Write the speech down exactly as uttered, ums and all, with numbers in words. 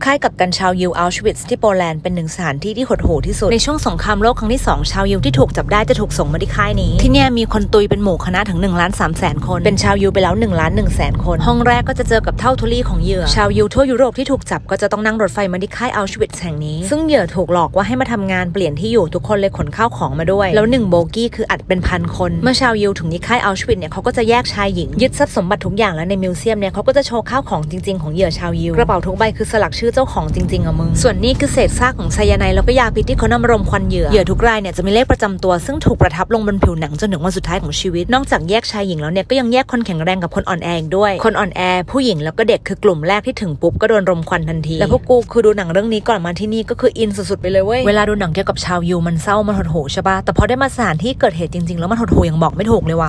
ค่ายกักกันชาวยิวอัลชวิตซ์ที่โปแลนด์เป็นหนึ่งสถานที่ที่หดหู่ที่สุดในช่วงสงครามโลกครั้งที่สองชาวยิวที่ถูกจับได้จะถูกส่งมาที่ค่ายนี้ที่เนี่ยมีคนตุยเป็นหมู่คณะถึงหนึ่งล้านสามแสนคนเป็นชาวยิวไปแล้วหนึ่งล้านหนึ่งแสนคนห้องแรกก็จะเจอกับเท่าทุลีของเหยื่อชาวยิวทั่วยุโรปที่ถูกจับก็จะต้องนั่งรถไฟมาที่ค่ายอัลชวิตซ์แห่งนี้ซึ่งเหยื่อถูกหลอกว่าให้มาทำงานเปลี่ยนที่อยู่ทุกคนเลยขนข้าวของมาด้วยแล้วหนึ่งโบกี้คืออัดเป็นพันคนเมื่อชาวยิวถึงที่ค่ายอัลชวิตซ์เนี่ยเขาก็จะแยกชายหญิงยึดทรัพย์สมบัติทุกอย่างแล้วในมิวเซียมเนี่ยเขาก็จะโชว์ข้าวของจริงๆของเหยื่อชาวยิวกระเป๋าทุกใบคือสลักชื่อเจ้าของจริงๆอะมึงส่วนนี้คือเศษซากของไซยาไนด์แล้วก็ยาพิษที่เขานำมารมควันเหยื่อเหยื่อทุกรายเนี่ยจะมีเลขประจำตัวซึ่งถูกประทับลงบนผิวหนังจนถึงวันสุดท้ายของชีวิตนอกจากแยกชายหญิงแล้วเนี่ยก็ยังแยกคนแข็งแรงกับคนอ่อนแอด้วยคนอ่อนแอผู้หญิงแล้วก็เด็กคือกลุ่มแรกที่ถึงปุ๊บก็โดนรมควันทันทีแล้วพวกกูคือดูหนังเรื่องนี้ก่อนมาที่นี่ก็คืออินสุดๆไปเลยเว้ยเวลาดูหนังเกี่ยวกับชาวยิวมันเศร้ามันหดหู่ใช่ปะแต่พอได้มาสถานที่เกิดเหตุจริงๆแล้วมันหดหู่อย่างบอกไม่ถูกเลยว่ะ